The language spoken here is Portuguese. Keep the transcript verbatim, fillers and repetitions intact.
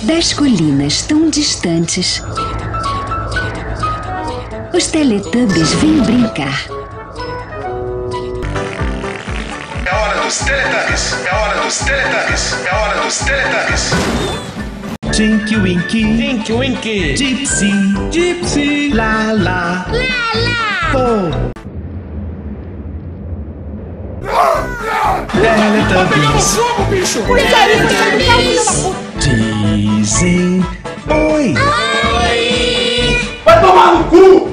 Das colinas tão distantes, os Teletubbies vêm brincar. É hora dos Teletubbies! É hora dos Teletubbies! É hora dos Teletubbies! Tinky Winky, Tinky Winky, Gypsy, Gypsy, La La, La La, Po, Teletubbies, jogo, bicho! dizem oi. Oi! Vai tomar no cu!